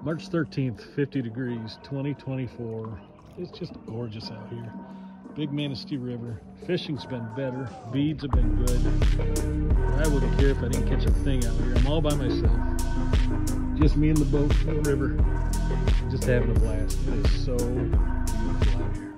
March 13th, 50 degrees, 2024. It's just gorgeous out here. Big Manistee River. Fishing's been better. Beads have been good. I wouldn't care if I didn't catch a thing out here. I'm all by myself. Just me and the boat and the river. Just having a blast. It is so beautiful out here.